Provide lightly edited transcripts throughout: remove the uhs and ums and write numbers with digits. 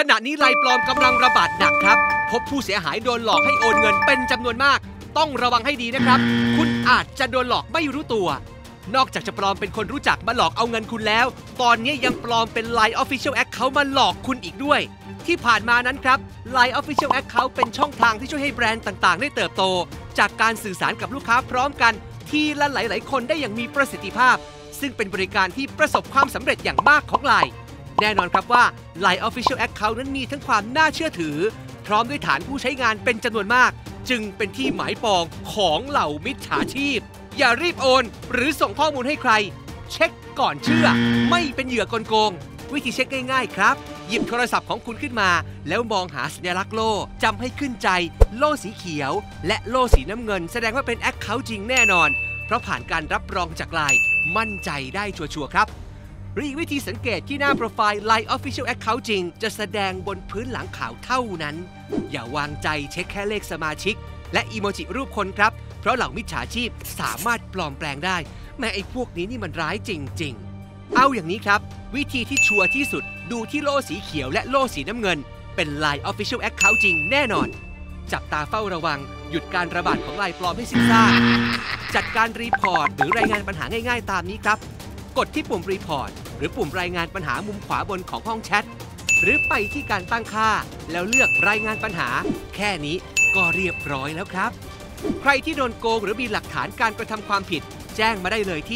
ขณะนี้ไลน์ปลอมกำลังระบาดหนักครับพบผู้เสียหายโดนหลอกให้โอนเงินเป็นจำนวนมากต้องระวังให้ดีนะครับคุณอาจจะโดนหลอกไม่รู้ตัวนอกจากจะปลอมเป็นคนรู้จักมาหลอกเอาเงินคุณแล้วตอนนี้ยังปลอมเป็น Line Official Account มาหลอกคุณอีกด้วยที่ผ่านมานั้นครับ Line Official Account เป็นช่องทางที่ช่วยให้แบรนด์ต่างๆได้เติบโตจากการสื่อสารกับลูกค้าพร้อมกันทีละหลายๆคนได้อย่างมีประสิทธิภาพซึ่งเป็นบริการที่ประสบความสำเร็จอย่างมากของ Line แน่นอนครับว่า Line Official Account นั้นมีทั้งความน่าเชื่อถือพร้อมด้วยฐานผู้ใช้งานเป็นจำนวนมากจึงเป็นที่หมายปองของเหล่ามิจฉาชีพอย่ารีบโอนหรือส่งข้อมูลให้ใครเช็คก่อนเชื่อไม่เป็นเหยื่อกลโกงวิธีเช็คง่ายๆครับหยิบโทรศัพท์ของคุณขึ้นมาแล้วมองหาสัญลักษณ์โล่จำให้ขึ้นใจโล่สีเขียวและโล่สีน้ำเงินแสดงว่าเป็นแอคเคาท์จริงแน่นอนเพราะผ่านการรับรองจาก Line มั่นใจได้ชัวร์ๆครับหรืออีกวิธีสังเกตที่หน้าโปรไฟล์ Line Official Account จริงจะแสดงบนพื้นหลังขาวเท่านั้นอย่าวางใจเช็คแค่เลขสมาชิกและอีโมจิรูปคนครับเพราะเหล่ามิจฉาชีพสามารถปลอมแปลงได้แม้ไอ้พวกนี้นี่มันร้ายจริงๆเอาอย่างนี้ครับวิธีที่ชัวร์ที่สุดดูที่โล่สีเขียวและโล่สีน้ำเงินเป็น Line Official Account จริงแน่นอนจับตาเฝ้าระวังหยุดการระบาดของ Line ปลอมให้สิ้นซากจัดการรีพอร์ตหรือรายงานปัญหาง่ายๆตามนี้ครับกดที่ปุ่มรีพอร์ตหรือปุ่มรายงานปัญหามุมขวาบนของห้องแชทหรือไปที่การตั้งค่าแล้วเลือกรายงานปัญหาแค่นี้ก็เรียบร้อยแล้วครับใครที่โดนโกงหรือมีหลักฐานการกระทำความผิดแจ้งมาได้เลยที่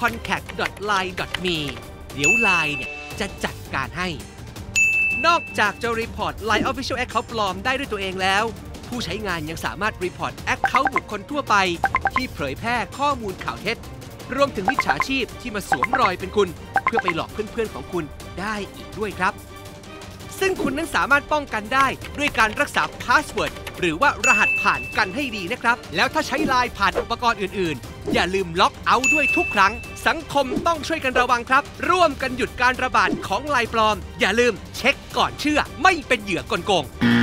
contact.line.me เดี๋ยว Line เนี่ยจะจัดการให้นอกจากจะรีพอร์ต Line Official Account ปลอมได้ด้วยตัวเองแล้วผู้ใช้งานยังสามารถรีพอร์ต Account บุคคลทั่วไปที่เผยแพร่ข้อมูลข่าวเท็จรวมถึงมิจฉาชีพที่มาสวมรอยเป็นคุณเพื่อไปหลอกเพื่อนๆของคุณได้อีกด้วยครับซึ่งคุณนั้นสามารถป้องกันได้ด้วยการรักษาพาสเวิร์ดหรือว่ารหัสผ่านกันให้ดีนะครับแล้วถ้าใช้ Line ผ่านอุปกรณ์อื่นๆอย่าลืมล็อกเอาท์ด้วยทุกครั้งสังคมต้องช่วยกันระวังครับร่วมกันหยุดการระบาดของ Line ปลอมอย่าลืมเช็คก่อนเชื่อไม่เป็นเหยื่อกลโกง